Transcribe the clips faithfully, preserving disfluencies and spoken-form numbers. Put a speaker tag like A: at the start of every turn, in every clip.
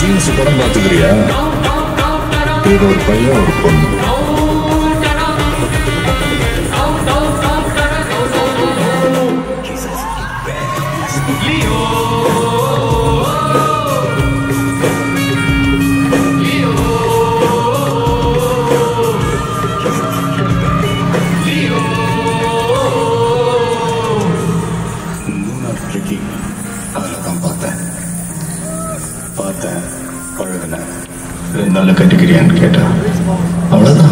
A: Scenes படம் பார்த்துக்கிறியா? இது ஒரு பையன் ஒரு பொண்ணு. நல்ல கட்டிக்கிறியான்னு கேட்டா அவ்வளவுதான்.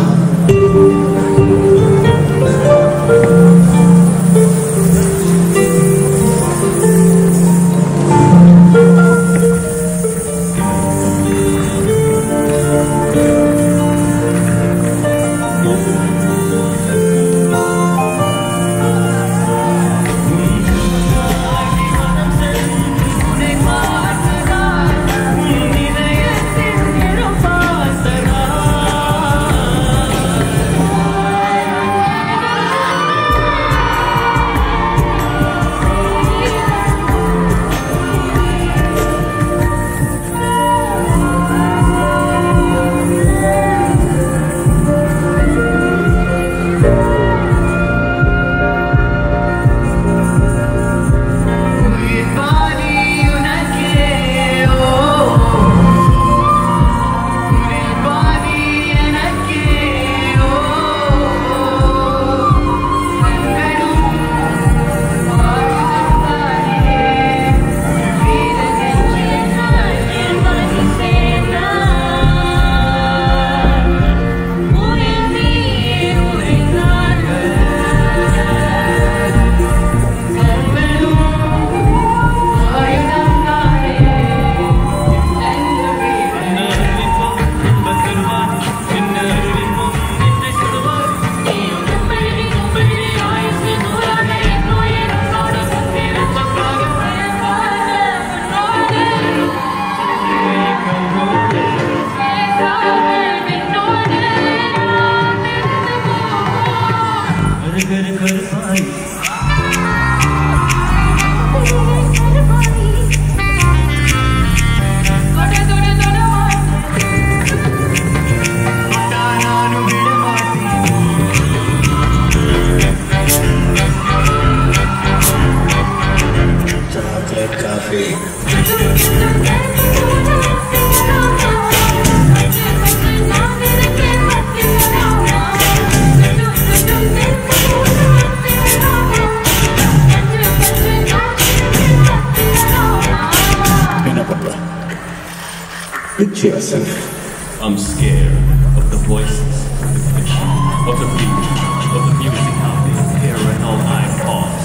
A: Picture yourself.
B: I'm scared of the voices, of the vision, of the beauty, of the music out there, here and all I pause.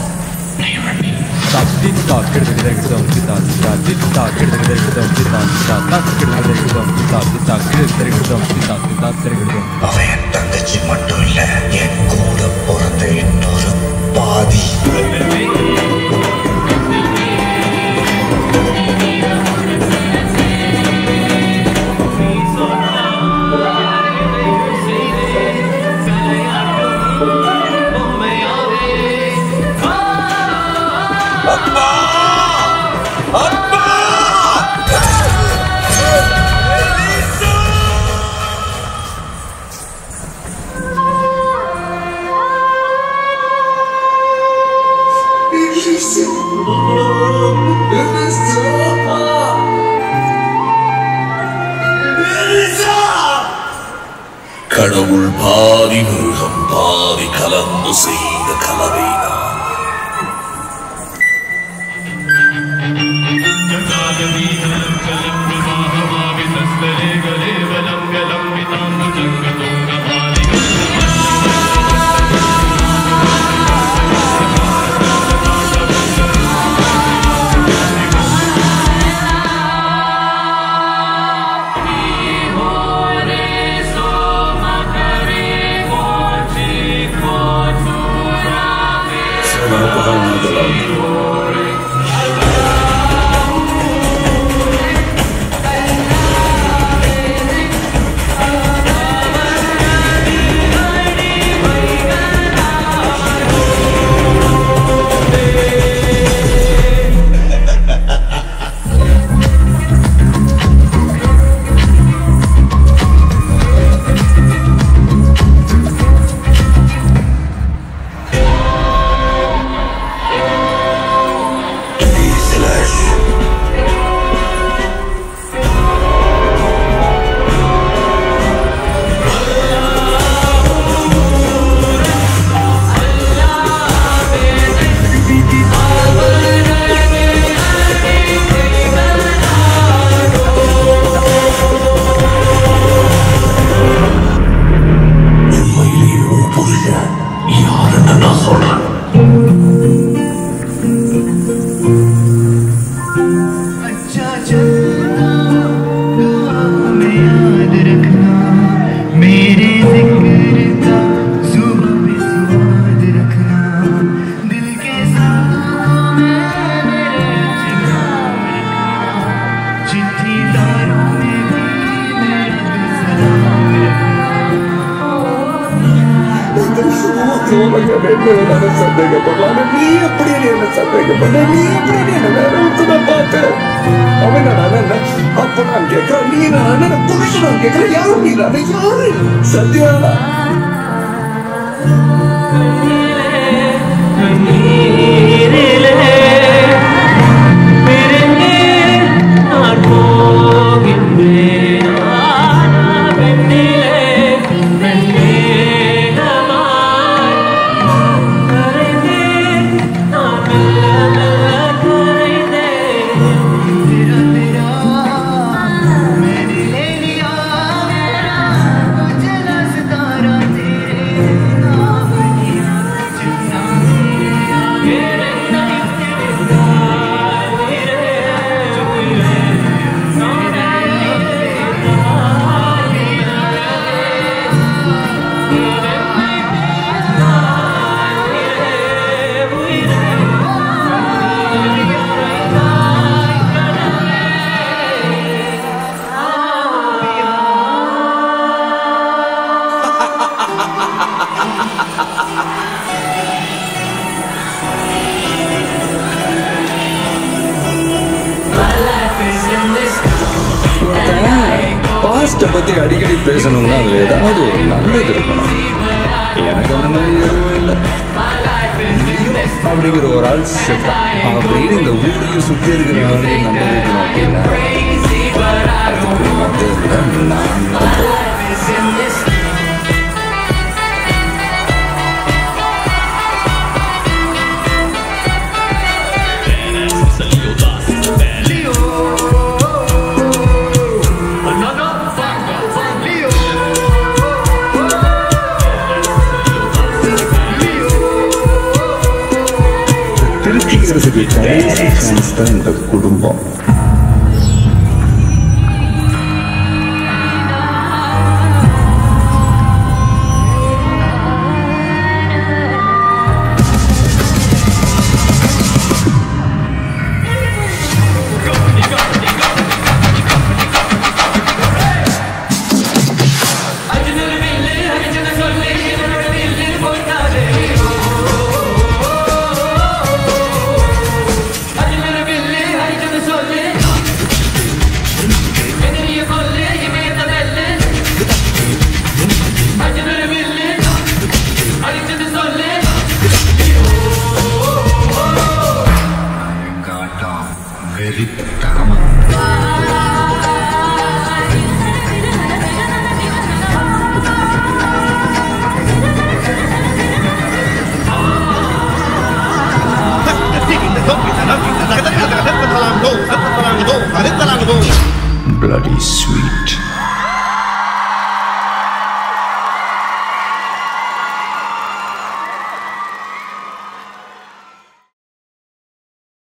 C: அவன் தங்கச்சி மட்டும் இல்ல, என் கூட பிறந்த இன்னொரு பாதி. கடவுள் பாதி மிருகம் பாதி கலந்து செய்த கலவை
A: சோழங்க என்ன சந்தேகப்படலாம். நீ எப்படி என்ன சந்தேகப்பட்ட? நீ எப்படி என்ன வேற ஒருத்ததான் பார்த்த? அவன் நான் அண்ணன். அப்ப நான் கேட்கிறேன், நீ நான் அண்ணன் புரிஞ்சு நான் கேட்கிறேன், யாரும் நீ அதை யாரு? சத்யா பாஸ்ட்டை பற்றி அடிக்கடி பேசணும்னா அது ஏதாவது ஒரு நல்லது இருக்கணும். எனக்கு அந்த மாதிரி எதுவும் இல்லை. அப்படிங்கிற ஒரு ஆள் செத்தான் அப்படின்னு இந்த ஊரையும் சுற்றி இருக்கிற ஆளையும் நம்ப வைக்கணும் அப்படின்னா அதுக்கு முதல்ல நான் நம்புறேன். திருச்சிக்கிறதுக்கு கடைசி சான்ஸ் தான் இந்த குடும்பம். Bloody sweet.